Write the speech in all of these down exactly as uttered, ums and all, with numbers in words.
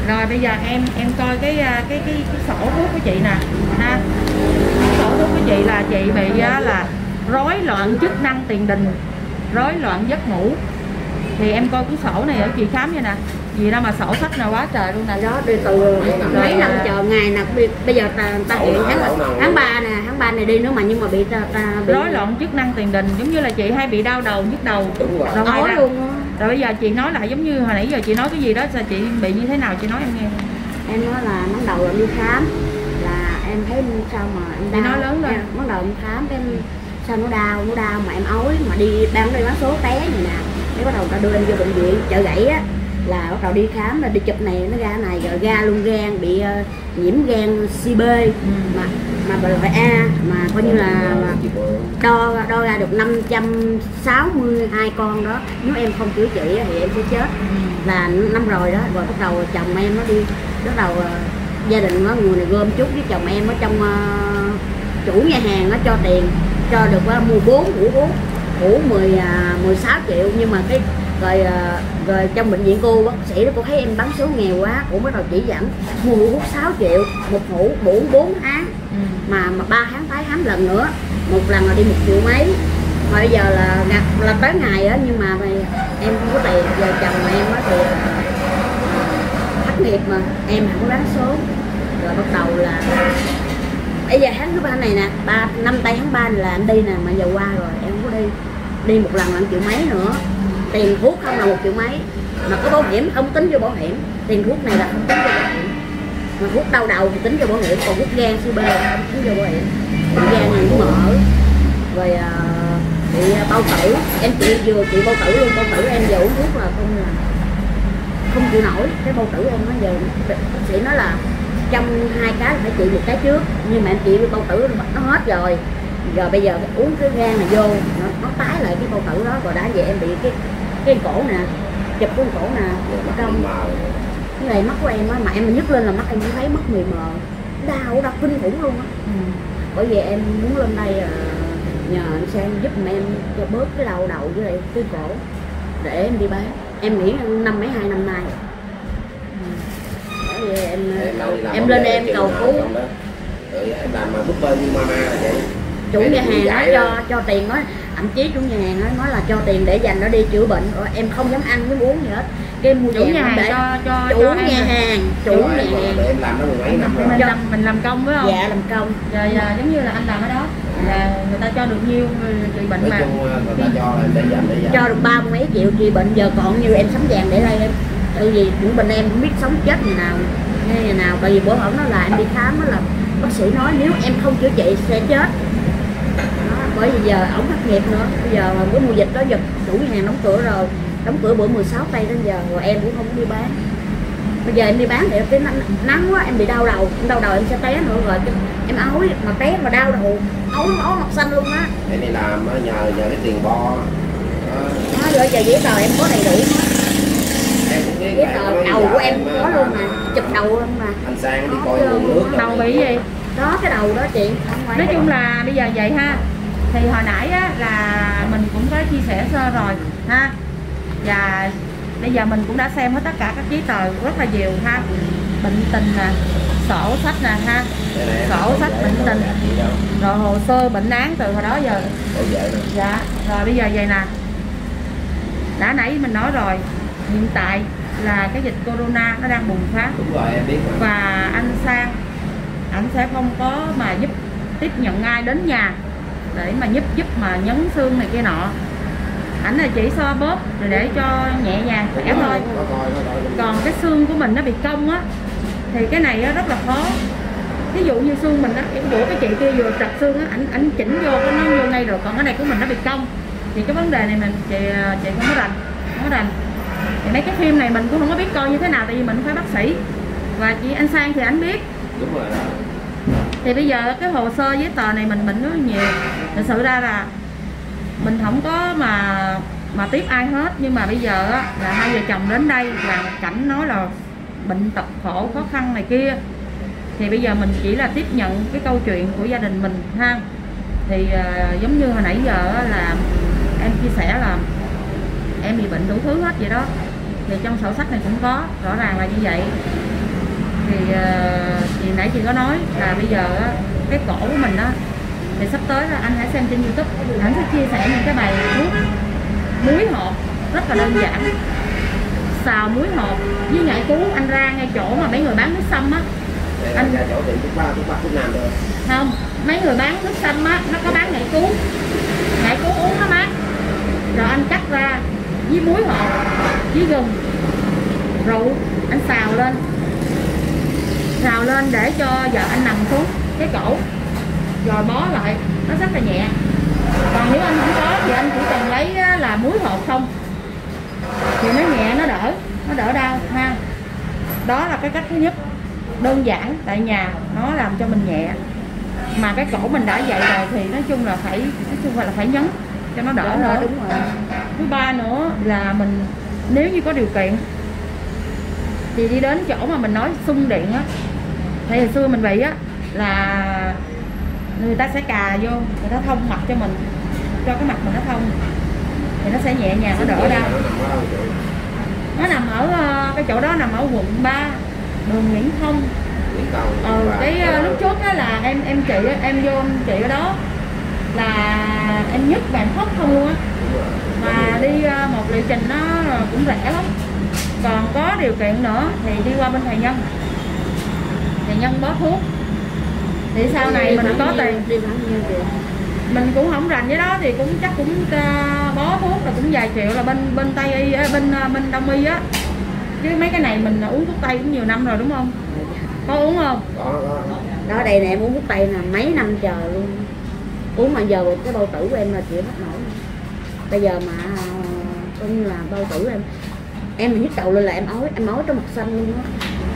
Rồi bây giờ em em coi cái cái cái, cái sổ thuốc của chị nè ha. Sổ thuốc của chị là chị bị là rối loạn chức năng tiền đình, rối loạn giấc ngủ. Thì em coi cái sổ này ở chị khám vậy nè, gì đâu mà sổ sách nào quá trời luôn nè. Đó đi từ mấy năm chờ ngày nè, bây giờ ta ta hiện tháng tháng ba nè, tháng ba này đi nữa mà nhưng mà bị ta, ta bị... rối loạn chức năng tiền đình, giống như là chị hay bị đau đầu, nhức đầu. Rồi nói luôn đó. Rồi bây giờ chị nói lại giống như hồi nãy giờ chị nói cái gì đó, sao chị bị như thế nào chị nói em nghe. Em nói là bắt đầu em đi khám là em thấy sao mà em đau. Chị nói lớn lên. Bắt đầu em khám em sao nó đau, nó đau mà em ói mà đi đang đi bán số té như nè. Cái bắt đầu ta đưa em vô bệnh viện Chợ Gãy á, là bắt đầu đi khám là đi chụp này nó ra này rồi ra luôn gan bị uh, nhiễm gan C B ừ. mà mà loại A mà coi như là mà đo đo ra được năm trăm sáu mươi hai con đó, nếu em không chữa trị thì em sẽ chết ừ. là năm rồi đó. Rồi bắt đầu chồng em nó đi bắt đầu uh, gia đình nó người này gom chút với chồng em ở trong uh, chủ nhà hàng nó cho tiền cho được uh, mua bốn hũ thuốc hũ mười mười sáu triệu, nhưng mà cái rồi rồi trong bệnh viện cô bác sĩ đó cô thấy em bán số nghèo quá, cô bắt đầu chỉ dẫn mua hút sáu triệu một hũ bốn bốn tháng ừ. mà mà ba tháng tái khám lần nữa, một lần là đi một triệu mấy. Mà bây giờ là là tới ngày á, nhưng mà em không có tiền, giờ chồng em á thì thất nghiệp mà em không có bán số, rồi bắt đầu là bây giờ tháng thứ ba này nè, ba năm tây tháng ba là em đi nè, mà giờ qua rồi em không có đi, đi một lần là một triệu mấy nữa. Tiền thuốc không là một triệu mấy, mà có bảo hiểm không tính vô bảo hiểm, tiền thuốc này là không tính vô bảo hiểm, mà thuốc đau đầu thì tính vô bảo hiểm, còn thuốc gan C B không tính vô bảo hiểm. Bị gan này cũng mở, rồi uh, bị bao tử, em chị vừa chị bao tử luôn, bao tử em giờ uống thuốc là không là không chịu nổi, cái bao tử em nó giờ bác sĩ nói là trong hai cái phải trị một cái trước, nhưng mà em chị bao tử nó hết rồi. Rồi bây giờ uống cái gan này vô nó, nó tái lại cái bao tử đó, rồi đã vậy em bị cái cái cổ nè, chụp cái cổ nè, trong cái này mắt của em á, mà em nhức lên là mắt em cũng thấy mất mười mờ, đau đau kinh khủng luôn á. Ừ. Bởi vì em muốn lên đây à, nhờ anh Sang giúp mẹ em cho bớt cái đau đầu với lại cái cổ để em đi bán. Em nghĩ năm mấy hai năm nay. Ừ. Em em, em lên đây em cầu cứu. Rồi em làm mà búp bê như mama là vậy. Chủ nhà hàng nó cho cho tiền, nói thậm chí chủ nhà hàng nói, nói là cho tiền để dành nó đi chữa bệnh, rồi em không dám ăn với uống gì hết. Cái mua chủ nhà hàng để cho cho chủ cho nhà em. hàng chủ nhà hàng em làm nó mười mấy năm rồi. Mình làm mình làm công phải không? Dạ làm công. Rồi à, giống như là anh làm ở đó là người ta cho được nhiêu trị bệnh mà người ta cho là để dành để dành. Cho được ba mấy triệu trị bệnh, giờ còn như em sống vàng để đây em. Tại vì những bệnh em không biết sống chết như nào như thế nào, tại vì bữa hổm nó là em đi khám đó là bác sĩ nói nếu em không chữa trị sẽ chết. Bởi vì giờ ổng thất nghiệp nữa, bây giờ cái mùa dịch đó giật chủ nhà hàng đóng cửa rồi, đóng cửa bữa mười sáu tây đến giờ rồi em cũng không đi bán. Bây giờ em đi bán thì cái nắng quá em bị đau đầu, đau đầu em sẽ té nữa, rồi em ói mà té mà đau đầu, ói ói mặt xanh luôn á. Em đi làm nhờ nhờ cái tiền bo. Nói rồi giờ giấy tờ em có đầy đủ hết. Giấy tờ đầu của em có luôn mà, chụp đầu luôn mà. Anh Sang đi coi nguồn nước. Đầu bị gì? Đó cái đầu đó chị. Nói chung là bây giờ vậy ha. Thì hồi nãy á, là mình cũng có chia sẻ sơ rồi ha, và bây giờ mình cũng đã xem hết tất cả các giấy tờ rất là nhiều ha, bệnh tình nè, sổ sách nè ha, sổ sách bệnh tình, rồi hồ sơ bệnh án từ hồi đó giờ. Dạ rồi bây giờ vậy nè, đã nãy mình nói rồi, hiện tại là cái dịch corona nó đang bùng phát. Đúng rồi, em biết mà. Và anh Sang anh sẽ không có mà giúp tiếp nhận ai đến nhà để mà giúp giúp mà nhấn xương này kia nọ, ảnh là chỉ xoa bóp rồi để cho nhẹ nhàng khỏe thôi. Còn cái xương của mình nó bị cong á thì cái này á rất là khó. Ví dụ như xương mình á, cái bữa cái chị kia vừa trật xương á, ảnh ảnh chỉnh vô cái nó vô ngay rồi, còn cái này của mình nó bị cong thì cái vấn đề này mình chị chị không có rành không có rành thì mấy cái phim này mình cũng không có biết coi như thế nào, tại vì mình phải bác sĩ và chị anh Sang thì ảnh biết. Đúng rồi đó. Thì bây giờ cái hồ sơ giấy tờ này mình bệnh rất nhiều, thật sự ra là mình không có mà mà tiếp ai hết, nhưng mà bây giờ á, là hai vợ chồng đến đây là cảnh nói là bệnh tật khổ khó khăn này kia, thì bây giờ mình chỉ là tiếp nhận cái câu chuyện của gia đình mình ha. Thì uh, giống như hồi nãy giờ á, là em chia sẻ là em bị bệnh đủ thứ hết vậy đó, thì trong sổ sách này cũng có rõ ràng là như vậy. thì thì nãy chị có nói là bây giờ cái cổ của mình á thì sắp tới là anh hãy xem trên YouTube, anh sẽ chia sẻ những cái bài thuốc muối hộp rất là đơn giản, xào muối hộp với nhảy cứu. Anh ra ngay chỗ mà mấy người bán nước sâm á, anh ra chỗ tiệm thuốc bắc thuốc bắc thuốc nam được không? Mấy người bán nước sâm á nó có bán nhảy cứu, nhảy cứu uống nó mát, rồi anh cắt ra với muối hộp với gừng rượu, anh xào lên xào lên để cho vợ anh nằm xuống cái cổ rồi bó lại, nó rất là nhẹ. Còn nếu anh không có thì anh chỉ cần lấy là muối hộp không thì nó nhẹ, nó đỡ nó đỡ đau ha. Đó là cái cách thứ nhất, đơn giản tại nhà, nó làm cho mình nhẹ. Mà cái cổ mình đã vậy rồi thì nói chung là phải nói chung là phải nhấn cho nó đỡ nữa. Đúng rồi. Thứ ba nữa là mình nếu như có điều kiện thì đi đến chỗ mà mình nói xung điện á, thì hồi xưa mình bị á là người ta sẽ cà vô, người ta thông mặt cho mình, cho cái mặt mình nó thông thì nó sẽ nhẹ nhàng, nó đỡ đau. Nó nằm ở cái chỗ đó nằm ở quận ba, đường Nguyễn Thông. Ừ, cái lúc trước đó là em em chị em vô em chị ở đó là em nhức vàng khóc không luôn á, mà đi một liệu trình nó cũng rẻ lắm. Còn có điều kiện nữa thì đi qua bên thầy Nhân, thầy Nhân bó thuốc thì sau này mình có tiền, mình cũng không rành với đó thì cũng chắc cũng uh, bó thuốc là cũng vài triệu là bên bên Tây y, bên bên Đông y á, chứ mấy cái này mình uống thuốc Tây cũng nhiều năm rồi đúng không? Có uống không? Có, có. Đó đây nè, em uống thuốc Tây là mấy năm trời luôn, uống mà giờ cái bao tử của em là chịu hết nổi. Bây giờ mà coi như là bao tử em em mà nhức đầu lên là em ói, em ói trong mặt xanh luôn á.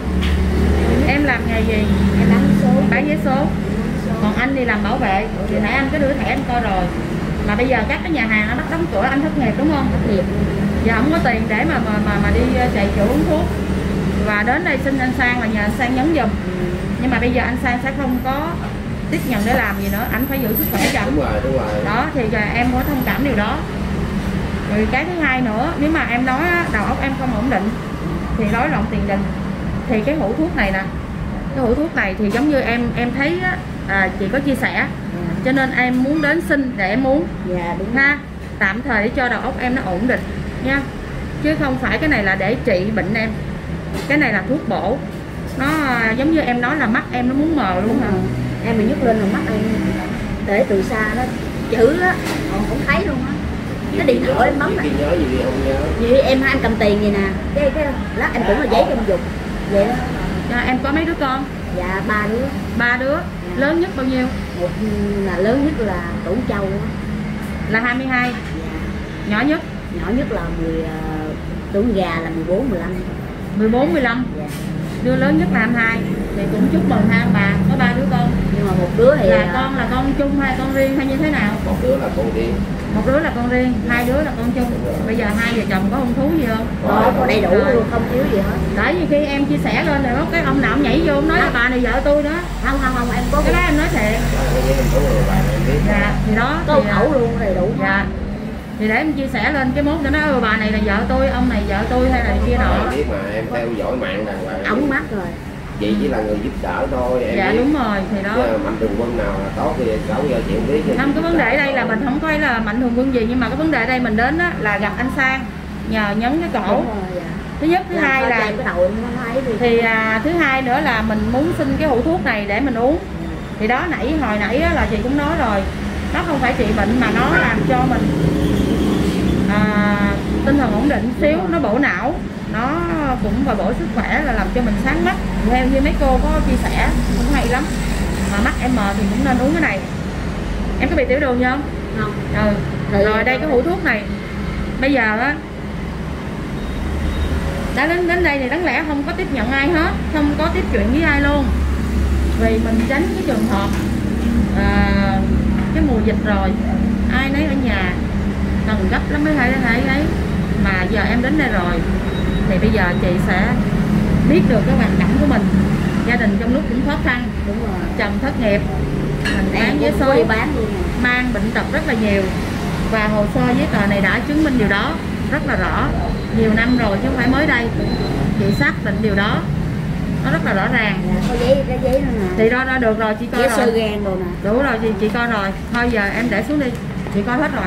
Em làm nghề gì? Em bán vé số. Bán vé số. Còn anh đi làm bảo vệ thì nãy anh có đưa thẻ anh coi rồi. Mà bây giờ các cái nhà hàng nó bắt đóng cửa, anh thất nghiệp đúng không? Thất nghiệp. Giờ không có tiền để mà mà mà, mà đi chạy chỗ uống thuốc. Và đến đây xin anh Sang là nhờ anh Sang nhấn giùm. Nhưng mà bây giờ anh Sang sẽ không có tiếp nhận để làm gì nữa, anh phải giữ sức khỏe cho. Đúng rồi, đúng rồi. Đó thì giờ em có thông cảm điều đó. Rồi cái thứ hai nữa, nếu mà em nói đầu óc em không ổn định thì rối loạn tiền đình thì cái hũ thuốc này nè, cái hũ thuốc này thì giống như em em thấy á, à, chị có chia sẻ, cho nên em muốn đến xin để em uống. Dạ đúng ha, tạm thời để cho đầu óc em nó ổn định nha, chứ không phải cái này là để trị bệnh em. Cái này là thuốc bổ, nó à, giống như em nói là mắt em nó muốn mờ luôn hả? Em bị nhức lên là mắt em để từ xa đó chữ á còn không thấy luôn á. Cái điện thoại em bấm này nhớ gì không nhớ. Vậy em anh cầm tiền vậy nè, cái cái lát em tưởng là giấy cho em dùng vậy đó. À, em có mấy đứa con? Dạ ba đứa. Ba đứa. Dạ. Lớn nhất bao nhiêu? Một là lớn nhất là Tủ Châu á. Là hai mươi hai. Dạ. Nhỏ nhất? Nhỏ nhất là mười uh, Tưởng gà là mười bốn, mười lăm. mười bốn, mười lăm. Dạ. Đứa lớn nhất là hai mươi hai. Thì cũng chúc mừng hai bà có ba đứa con. Nhưng mà một đứa thì là con là con chung hay con riêng hay như thế nào? Một đứa là con riêng. Một đứa là con riêng, hai đứa là con chung. Bây giờ hai vợ chồng có hung thú gì không? Có, có đầy đủ luôn, không thiếu gì hết. Đấy, như khi em chia sẻ lên rồi có cái ông nào ông nhảy vô ông nói là bà này vợ tôi đó. Không không không, em có cái đó em nói thiệt. Dạ, thì đó có thì khẩu luôn đầy đủ. Dạ. Thì để em chia sẻ lên cái mốt cho nó ừ, bà này là vợ tôi, ông này vợ tôi hay là kia nọ. Biết mà em theo dõi mạng đàng hoàng. Ổng mắt rồi. Chị chỉ là người giúp đỡ thôi em. Dạ biết. Đúng rồi thì đó. Chứ mạnh thường quân nào là tốt thì xấu giờ chị không biết. Không, cái vấn đề ở đây là mình không coi là mạnh thường quân gì, nhưng mà cái vấn đề ở đây mình đến á, là gặp anh Sang nhờ nhấn cái cổ. Rồi, dạ. Thứ nhất, thứ làm hai là cái đầu nó thì à, thứ hai nữa là mình muốn xin cái hũ thuốc này để mình uống. Thì đó nãy hồi nãy á, là chị cũng nói rồi, nó không phải trị bệnh mà nó làm cho mình à, tinh thần ổn định xíu, nó bổ não, nó cũng và bổ sức khỏe, là làm cho mình sáng mắt. Theo như mấy cô có chia sẻ cũng hay lắm, mà mắt em mờ thì cũng nên uống cái này. Em có bị tiểu đường không? Không. Ừ. Rồi, rồi đây cái hũ thuốc này bây giờ á đã đến đến đây thì đáng lẽ không có tiếp nhận ai hết, không có tiếp chuyện với ai luôn, vì mình tránh cái trường hợp à, cái mùa dịch rồi ai nấy ở nhà cần gấp lắm mới thấy thấy ấy. Mà giờ em đến đây rồi thì bây giờ chị sẽ biết được cái hoàn cảnh của mình, gia đình trong lúc cũng khó khăn. Đúng rồi. Chồng thất nghiệp, mình bán vé số, bán luôn, mang bệnh tật rất là nhiều, và hồ sơ giấy tờ này đã chứng minh điều đó rất là rõ, nhiều năm rồi chứ không phải mới đây. Chị xác định điều đó nó rất là rõ ràng. Dạ, có giấy, cái giấy nữa nè. Thì đó, đó được rồi, chị coi giấy rồi. sơ gan rồi nè. Đủ rồi chị, chị coi rồi. Thôi giờ em để xuống đi, chị coi hết rồi.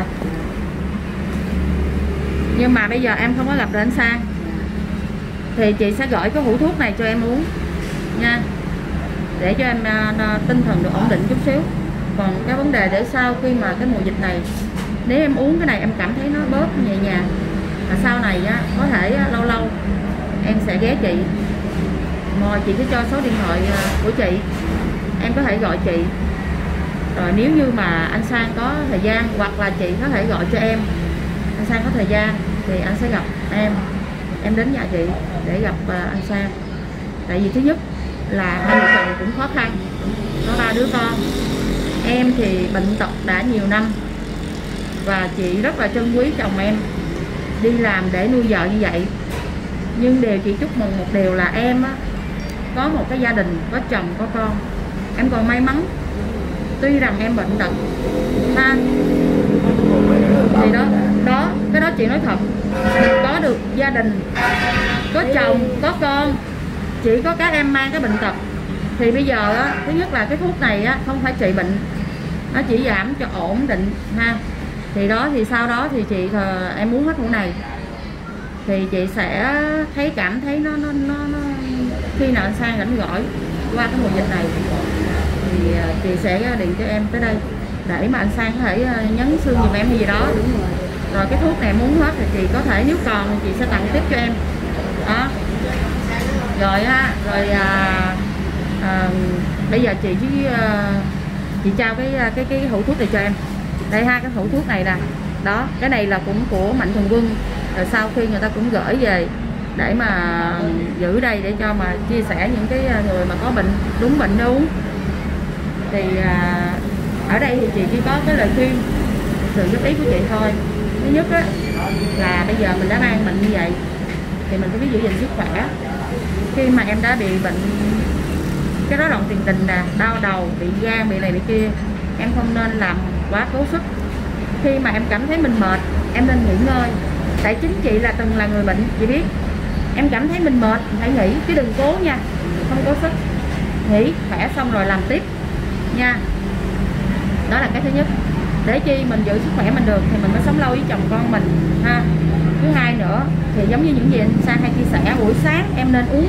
Nhưng mà bây giờ em không có gặp được anh Sang thì chị sẽ gửi cái hũ thuốc này cho em uống nha, để cho em uh, tinh thần được ổn định chút xíu. Còn cái vấn đề để sau khi mà cái mùa dịch này, nếu em uống cái này em cảm thấy nó bớt nhẹ nhàng, và sau này á, có thể á, lâu lâu em sẽ ghé chị, mà chị sẽ cho số điện thoại của chị, em có thể gọi chị. Rồi nếu như mà anh Sang có thời gian, hoặc là chị có thể gọi cho em, anh Sang có thời gian thì anh sẽ gặp em, em đến nhà chị để gặp anh Sang. Tại vì thứ nhất là hai vợ chồng cũng khó khăn, có ba đứa con. Em thì bệnh tật đã nhiều năm, và chị rất là trân quý chồng em, đi làm để nuôi vợ như vậy. Nhưng điều chị chúc mừng một điều là em á, có một cái gia đình, có chồng, có con. Em còn may mắn, tuy rằng em bệnh tật ha, thì đó, đó, cái đó chị nói thật, mình có được gia đình, có chồng, có con, chỉ có các em mang cái bệnh tật. Thì bây giờ á, thứ nhất là cái thuốc này á, không phải trị bệnh, nó chỉ giảm cho ổn định ha. Thì đó, thì sau đó thì chị thờ, em uống hết hũ này thì chị sẽ thấy, cảm thấy nó nó nó, nó khi nào anh Sang rảnh gọi qua cái mùa dịch này thì chị sẽ điện cho em tới đây để mà anh Sang có thể nhấn xương giùm em hay gì đó. Đúng rồi. Rồi cái thuốc này em uống hết thì chị có thể, nếu còn thì chị sẽ tặng tiếp cho em đó. Rồi á, rồi à, à, bây giờ chị với à, chị trao cái cái cái hũ thuốc này cho em. Đây ha, cái hũ thuốc này nè. Đó, cái này là cũng của Mạnh Thường Quân. Rồi sau khi người ta cũng gửi về để mà giữ đây, để cho mà chia sẻ những cái người mà có bệnh, đúng bệnh để uống. Thì à, ở đây thì chị chỉ có cái lời khuyên, sự góp ý của chị thôi. Thứ nhất á, là bây giờ mình đã mang bệnh như vậy thì mình phải biết giữ gìn sức khỏe. Khi mà em đã bị bệnh cái rối loạn tiền đình nè, đau đầu, bị gan, bị này bị kia, em không nên làm quá cố sức. Khi mà em cảm thấy mình mệt, em nên nghỉ ngơi. Tại chính chị là từng là người bệnh, chị biết. Em cảm thấy mình mệt, phải nghỉ, chứ đừng cố nha, không cố sức. Nghỉ, khỏe xong rồi làm tiếp nha. Đó là cái thứ nhất. Để chi mình giữ sức khỏe mình được thì mình mới sống lâu với chồng con mình ha. Thứ hai nữa thì giống như những gì anh Sang hay chia sẻ, buổi sáng em nên uống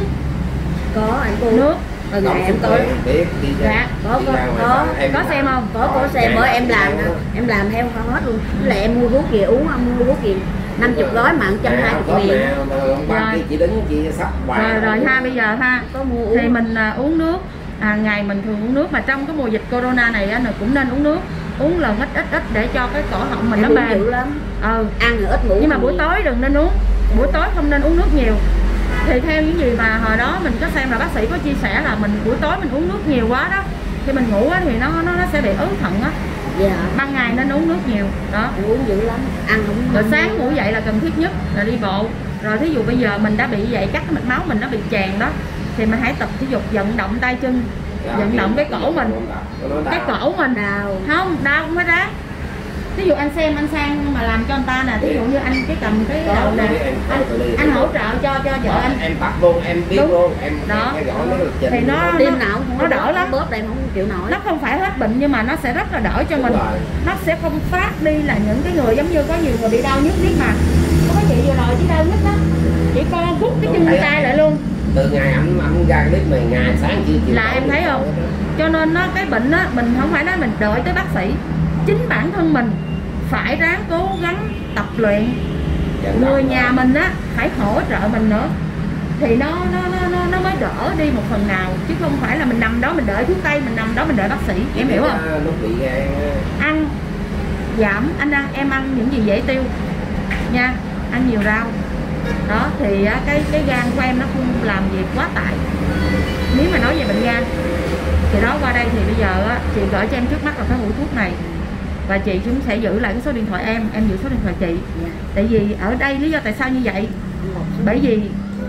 Có anh cô nước. ở nhà em có biết đi ra, Dạ, có đi có ra ngoài có em có làm. xem không? Có có xem, bởi em làm em làm theo hết luôn. Với lại em mua thuốc gì uống, mua thuốc gì năm chục gói mà một trăm hai mươi nghìn. Ba cái chị đứng chị sắp bài. Rồi rồi ha, bây giờ ha, Có mua uống. thì mình à, uống nước. À, ngày mình thường uống nước, mà trong cái mùa dịch corona này á, cũng nên uống nước, uống lần ít ít ít để cho cái cổ họng mình Em nó uống mềm. dữ lắm. Ừ. Ăn rồi ít ngủ. Nhưng mà buổi tối đừng nên uống, buổi tối không nên uống nước nhiều. Thì theo những gì mà hồi đó mình có xem là bác sĩ có chia sẻ là mình buổi tối mình uống nước nhiều quá đó, khi mình ngủ á, thì nó nó nó sẽ bị ứ thận á. Dạ. Ban ngày nên uống nước nhiều đó. Em uống dữ lắm, ăn không. Rồi sáng ngủ dậy là cần thiết nhất là đi bộ. Rồi thí dụ bây giờ mình đã bị vậy, chắc cái mạch máu mình nó bị tràn đó, thì mình hãy tập thể dục, vận động tay chân, vận động cái cổ mình, cái cổ mình Đau. không đau không phải ráng. Ví dụ anh xem anh Sang mà làm cho anh ta nè, ví dụ như anh cái cầm cái đầu nè, anh, anh hỗ trợ cho cho vợ anh, em bắt luôn, em biết đúng luôn, em đó. theo dõi nó lịch trình. Thì nó Đêm nào nó, không nó đỡ lắm. Bóp đây không chịu nổi. Nó không phải hết bệnh nhưng mà nó sẽ rất là đỡ cho Đúng mình. rồi. Nó sẽ không phát đi là những cái người giống như có nhiều người bị đau nhức biết mà. Có cái chị vừa rồi chỉ đau nhức đó, chỉ co rút cái chân tay lại luôn. Từ ngày anh anh ra clip này, ngày sáng chiều chiều Là em thấy không? Cho nên nó cái bệnh á, mình không phải nói mình đợi tới bác sĩ, chính bản thân mình phải ráng cố gắng tập luyện. Người nhà mình á phải hỗ trợ mình nữa thì nó nó nó nó, nó mới đỡ đi một phần nào, chứ không phải là mình nằm đó mình đợi thuốc tây, mình nằm đó mình đợi bác sĩ. Em hiểu không? Lúc bị gan Ăn giảm, anh ăn em ăn những gì dễ tiêu nha, ăn nhiều rau đó thì cái cái gan của em nó không làm việc quá tải. Nếu mà nói về bệnh gan thì đó, qua đây thì bây giờ á, chị gửi cho em trước mắt là cái hũ thuốc này, và chị cũng sẽ giữ lại cái số điện thoại em, em giữ số điện thoại chị. Dạ. Tại vì ở đây lý do tại sao như vậy, bởi vì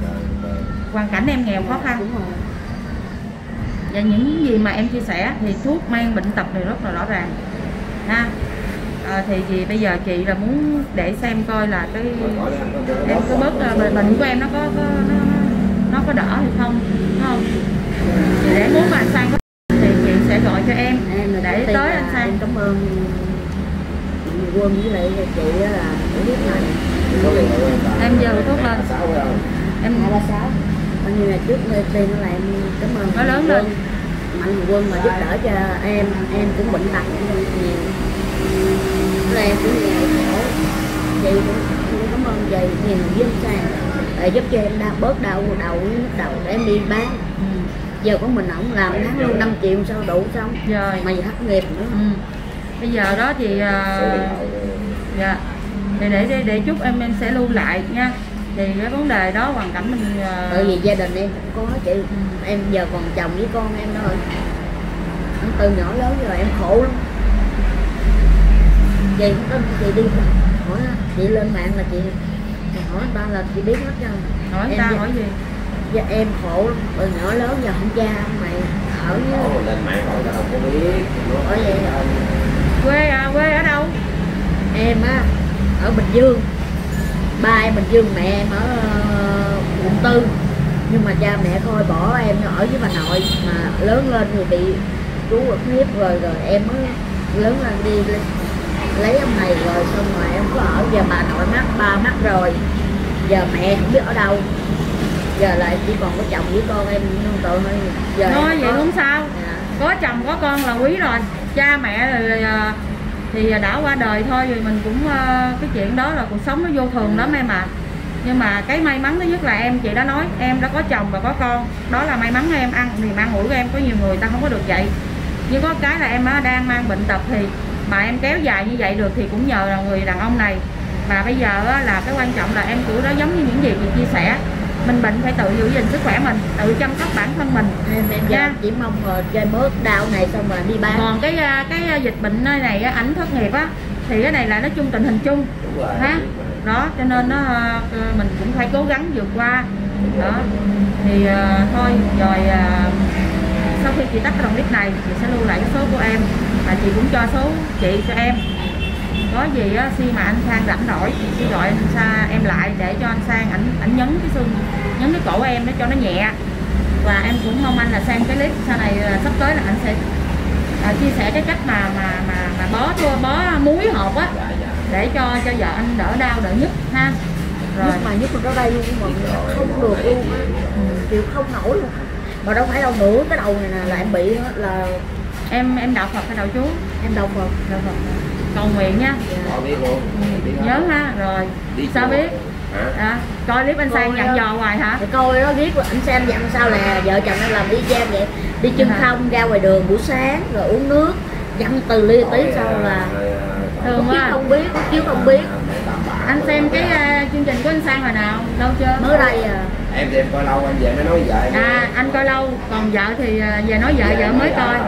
hoàn cảnh em nghèo khó khăn. Đúng rồi. Và những gì mà em chia sẻ thì thuốc men bệnh tật này rất là rõ ràng ha. À, thì gì bây giờ chị là muốn để xem coi là cái em có bớt bệnh, bệnh của em nó có, có nó, nó có đỡ hay không, đúng không? Thì để muốn mà anh Sang có thì chị sẽ gọi cho em em là để tới anh Sang. em cảm ơn Quân với lại chị là để biết này Em giờ thuốc lên em hai ba sáu bao nhiêu ngày trước lên tiền là em cảm ơn nó lớn lên Mạnh Quân mà giúp đỡ cho em em cũng bệnh tật nhiều là em cũng nghèo khổ chị cũng cảm ơn chị nhiều với anh Sang để giúp cho em đau bớt đau đầu nhức đầu để em đi bán. Ừ. Giờ có mình ổng làm tháng lương năm triệu sao đủ xong rồi mà giờ thất nghiệp nữa. Ừ. Bây giờ đó thì uh, dạ thì để, để để chúc em em sẽ lưu lại nha. Thì cái vấn đề đó hoàn cảnh mình uh... bởi vì gia đình em cũng có chị. Ừ. Em giờ còn chồng với con em đó rồi anh từ nhỏ lớn rồi em khổ lắm. Chị cũng có chị đi hỏi chị lên mạng là chị hỏi ba là chị biết hết trơn. Hỏi em ta hỏi gì? Dạ em khổ lắm, từ nhỏ lớn giờ không cha không mày ở với Ồ, lên mạng hỏi ta đâu có biết. Ở vậy quê à, quê ở đâu? Em á ở Bình Dương, ba em Bình Dương, mẹ em ở uh, quận tư, nhưng mà cha mẹ thôi bỏ em ở với bà nội, mà lớn lên thì bị chú ức hiếp rồi rồi em mới lớn lên đi lấy, lấy ông này rồi xong rồi em có ở, giờ bà nội mắc ba mắc rồi, giờ mẹ không biết ở đâu, giờ lại chỉ còn có chồng với con em nương tội thôi. Giờ nói vậy có... cũng sao à. Có chồng có con là quý rồi, cha mẹ rồi thì đã qua đời thôi, rồi mình cũng cái chuyện đó là cuộc sống nó vô thường lắm em ạ. À. Nhưng mà cái may mắn thứ nhất là em chị đã nói em đã có chồng và có con, đó là may mắn em ăn thì mang mũi của em, có nhiều người ta không có được vậy. Nhưng có cái là em đang mang bệnh tật thì mà em kéo dài như vậy được thì cũng nhờ là người đàn ông này. Mà bây giờ là cái quan trọng là em kiểu đó giống như những gì chị chia sẻ, mình bệnh phải tự giữ gìn sức khỏe mình, tự chăm sóc bản thân mình. Em, em yeah. chỉ mong rồi chơi bớt đau này xong rồi đi bán. Còn cái cái dịch bệnh nơi này ảnh thất nghiệp á thì cái này là nói chung tình hình chung ha, đó cho nên nó mình cũng phải cố gắng vượt qua đó. Thì uh, thôi rồi uh, sau khi chị tắt cái đoạn clip này chị sẽ lưu lại cái số của em và chị cũng cho số chị cho em. Có gì á khi mà anh Sang rảnh rỗi chị sẽ gọi anh Sang em lại để cho anh Sang ảnh ảnh nhấn cái xương, nhấn cái cổ em để cho nó nhẹ. Và em cũng mong anh là xem cái clip sau này là sắp tới là anh sẽ à, chia sẻ cái cách mà mà mà mà bó bó muối hộp á để cho cho vợ anh đỡ đau đỡ nhức ha. Rồi nhức mà nhức ở đây luôn mà không được luôn á, ừ. chịu không nổi luôn. Mà đâu phải đâu nữa, cái đầu này nè là em bị là em em đạo Phật hay đạo chú? Em đạo Phật. Đạo Phật. Cầu nguyện nha. Có biết luôn. Ừ. Nhớ ha, rồi. Đi sao biết? Hả? À, coi clip anh Sang dặn dò hoài hả? Thì coi đó biết anh Sang dặn sao là vợ chồng em làm y chang vậy, đi chân không ra ngoài đường buổi sáng rồi uống nước dặn từ ly tí sau là thường quá. Không biết, chứ không biết. Anh xem cái uh, chương trình của anh Sang hồi nào? Lâu chưa? Mới đây à. Em thì em coi lâu anh về mới nói vợ em. À anh coi lâu, còn vợ thì uh, về nói vợ vợ mới coi.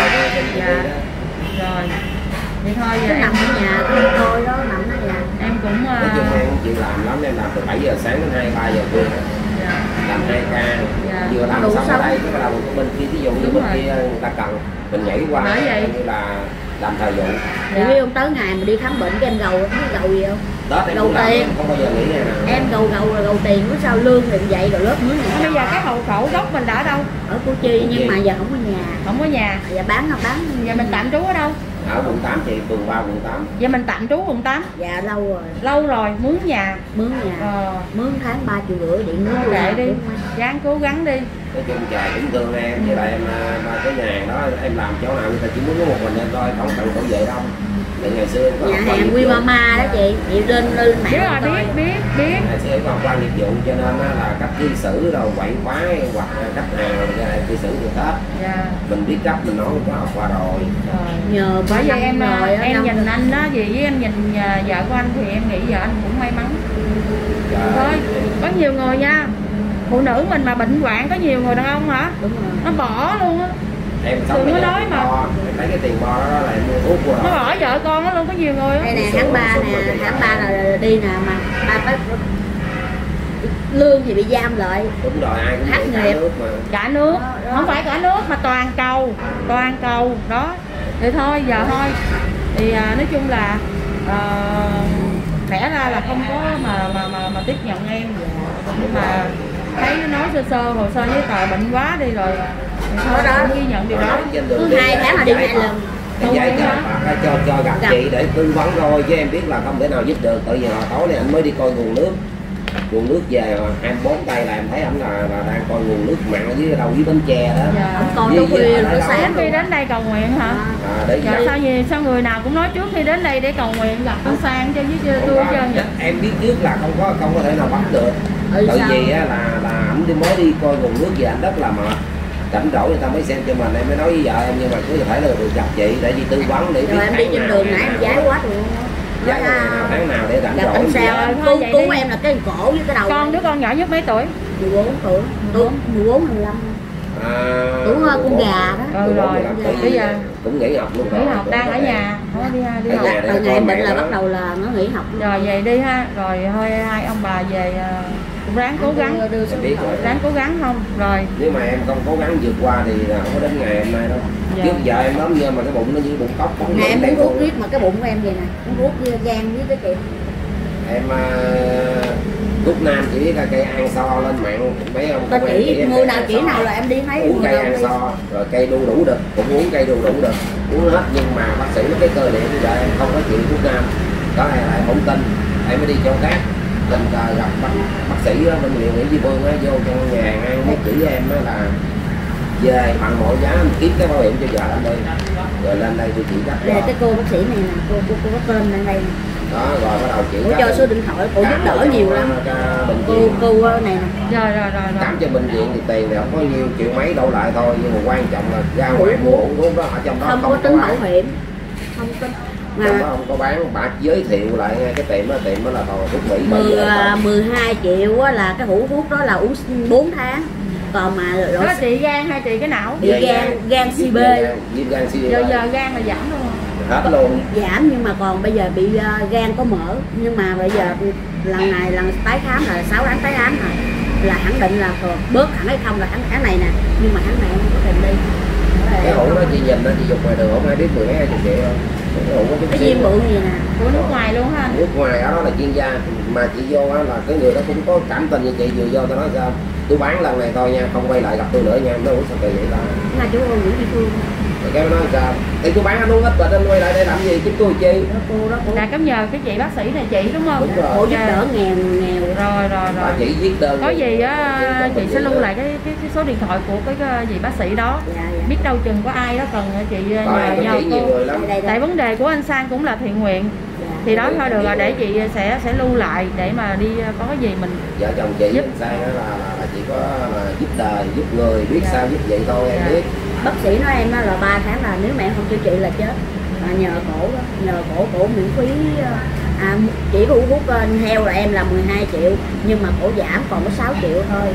Dạ. Rồi. Thì thôi giờ em nằm ở nhà không coi đó, nằm ở nhà. Em cũng uh... nói chung em cũng chịu làm lắm, em làm từ bảy giờ sáng đến hai ba giờ khuya. Dạ. Làm hai ca. Dạ. Vừa làm xong ở đây cái đầu bên kia, ví dụ như bên kia người ta cần mình nhảy qua như là làm thời vụ. Thì biết không, tới ngày mà đi khám bệnh cái em gầu, biết gầu gì không? Tết em gầu tiền. Không bao giờ nghĩ ngày nào. Em gầu gầu là gầu tiền, lúc sau lương thì vậy rồi lớp mướn. Bây giờ cái hậu khẩu gốc mình đã ở đâu? Ở Củ Chi, nhưng mà giờ không có nhà. Không có nhà. Giờ bán không bán. Giờ mình tạm trú ở đâu? Ở quận tám chị, phường ba quận tám. Vậy mình tạm trú quận tám? Dạ lâu rồi. Lâu rồi, mướn nhà. Mướn nhà. Ờ. Mướn tháng ba triệu rưỡi điện nước. Kệ đi, ráng cố gắng đi. Nói chung trời cũng thương em, với lại em cái nhà hàng đó em làm chỗ nào người ta chỉ muốn có một mình em thôi, không cần bảo vệ đâu. Thì ngày xưa em có nhà hàng Quy Mama đó chị, chị lên lên mạng biết rồi, biết biết biết. Ngày xưa em còn quan nghiệp vụ cho nên là cách cư xử rồi quậy quá hoặc cách hàng cư xử được hết. Yeah. Mình biết cách mình nói có học qua rồi. Rồi. Nhờ bởi vậy em rồi, em năm nhìn anh đó gì với em nhìn vợ của anh thì em nghĩ vợ anh cũng may mắn. Trời thôi, có nhiều người nha, phụ nữ mình mà bệnh hoạn có nhiều người đàn ông hả? Đúng rồi. Nó bỏ luôn á. Em sống nó nói mà bo, em lấy cái tiền bo đó là em mua thuốc của nó bỏ vợ con nó luôn, có nhiều người. Đây nè, tháng ba nè, tháng ba là đi nè mà ba bắt lương thì bị giam lại. Đúng rồi, ai cũng hát cả nghiệp. nước mà. Cả nước, đó, đó. Không phải cả nước mà toàn cầu, toàn cầu đó. Thì thôi giờ thôi. Thì à, nói chung là à, lẽ ra là không có mà mà mà, mà tiếp nhận em, nhưng mà thấy nó nói sơ sơ hồ sơ giấy tờ bệnh quá đi rồi thôi đó ghi nhận điều đó. Cứ hai tháng là đi hai lần. Cái giấy cho, cho cho gặp chị để tư vấn thôi chứ em biết là không thể nào giúp được. Tại vì hồi tối này anh mới đi coi nguồn nước, nguồn nước về hai mươi bốn tay là em thấy ảnh là, là đang coi nguồn nước mặn ở dưới đầu dưới Bến Tre đó. Dạ. Ông coi đâu khuya rồi sáng khi đến đây cầu nguyện hả? À, để dạ, sao gì sao người nào cũng nói trước khi đến đây để cầu nguyện gặp con Sang cho với tôi hết trơn vậy? Em biết trước là không có không có thể nào bắt được. Ừ, tại vì á, là là ảnh đi mới đi coi nguồn nước về anh rất là mệt. Rảnh rỗi người ta mới xem cho mình, em mới nói với vợ em nhưng mà cứ phải là được gặp chị để chị tư vấn để rồi em đi trên đường nãy em giái quá rồi. Giá nào tháng nào để rảnh rỗi anh sao cứu cứu em là cái cổ với cái đầu. Con đứa con nhỏ nhất mấy tuổi? mười bốn tuổi. Tôi mười bốn mười lăm. À, tuổi con gà đó. Ừ rồi. Bây giờ cũng nghỉ học luôn rồi. Nghỉ học đang ở nhà, không có đi đi học. Từ ngày em bệnh là bắt đầu là nó nghỉ học. Rồi về đi ha, rồi thôi hai ông bà về cũng ráng cố gắng, ráng cố gắng không rồi. Nếu mà em không cố gắng vượt qua thì không có đến ngày hôm nay đâu. Dạ. Trước giờ em ốm nhưng mà cái bụng nó như bụng cóc. Nè em muốn rút riết mà cái bụng của em vậy nè, muốn rút gan với cái chị. Em Cúc Nam chỉ biết là cây ăn so lên mạng mấy ông. Ta chỉ người nào chỉ nào là em đi thấy uống cây ăn so rồi cây đu đủ được cũng uống cây đu đủ được uống hết nhưng mà bác sĩ nói cái cơ địa bây giờ em không có chịu thuốc nam đó là lại không tin em mới đi chỗ khác tình cờ gặp bác, bác sĩ đó, bên viện Nguyễn Duy Phương á vô trong nhà ăn mới chỉ với em đó là về bằng mọi giá kiếm cái bảo hiểm cho vợ anh đây rồi lên đây tôi chỉ chắc đây cái cô bác sĩ này nè cô cô, cô có tên lên đây nè. Đó rồi bắt đầu chỉ cô cho số điện thoại cô giúp đỡ nhiều lắm cô cô này nè rồi rồi rồi khám cho bệnh viện thì tiền thì không có nhiều triệu mấy đổ lại thôi nhưng mà quan trọng là ra ngoài mua uống thuốc đó ở trong đó không, không có tính bảo hiểm không tính mà trong đó không có bán bạc giới thiệu lại cái tiệm đó tiệm đó là toàn thuốc Mỹ mười hai triệu á là cái hũ thuốc đó là uống bốn tháng còn mà đó là trị gan hay trị cái não? Trị gan gan C B giờ giờ gan là giảm luôn hết luôn giảm nhưng mà còn bây giờ bị uh, gan có mỡ nhưng mà bây giờ lần này lần tái khám là sáu tháng tái khám rồi là khẳng định là bớt hẳn hay không là tháng tháng này nè nhưng mà tháng này em không có tiền đi cái hũ đó chị nhìn nó chị dục ngoài đường không ai biết mười mấy hai chục triệu cái, cái viên bự gì nè của nước ngoài luôn ha nước ngoài đó là chuyên gia mà chị vô đó là cái người đó cũng có cảm tình như chị vừa vô tao nói sao tôi bán lần này thôi nha không quay lại gặp tôi nữa nha nó uống sao kỳ vậy ta là chú con Nguyễn Duy Phương rồi cái nó nói sao thì tôi bán anh uống hết bệnh anh quay lại đây làm gì chứ tôi chi đó cô đó cô là cấm nhờ cái chị bác sĩ này chị đúng không đúng rồi cô giúp đỡ nghèo nghèo rồi rồi rồi chị viết đơn có gì á chị sẽ lưu lại cái, cái cái số điện thoại của cái vị bác sĩ đó dạ, dạ. biết đâu chừng có ai đó cần chị nhờ nhau cô tại vấn đề của anh Sang cũng là thiện nguyện dạ. Thì đó thôi được rồi để chị sẽ sẽ lưu lại để mà đi có cái gì mình vợ chồng chị giúp Sang đó là, là, là chị có là giúp đời giúp người biết dạ. Sao giúp vậy thôi em dạ. Biết bác sĩ nói em đó là ba tháng là nếu mà em không chữa trị là chết mà nhờ cổ đó, nhờ cổ cổ miễn phí à, chỉ có uống thuốc heo là em là mười hai triệu nhưng mà cổ giảm còn có sáu triệu thôi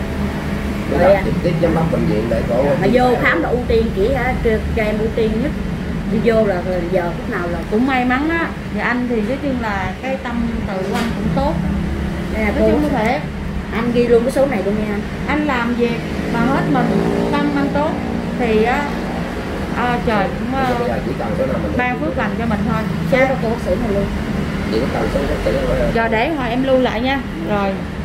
rồi trực tiếp giám đốc bệnh viện để cổ mà vô khám là ưu tiên chỉ cho em ưu tiên nhất đi vô là giờ lúc nào là cũng may mắn á và anh thì nói chung là cái tâm từ của anh cũng tốt đây là nói chung có thể anh ghi luôn cái số này luôn nha anh anh làm việc mà hết mình tâm anh tốt thì á à, trời cũng uh, ban phước lành cho mình thôi số của cô bác sĩ này luôn chỉ cần số bác sĩ thôi giờ để hồi em lưu lại nha rồi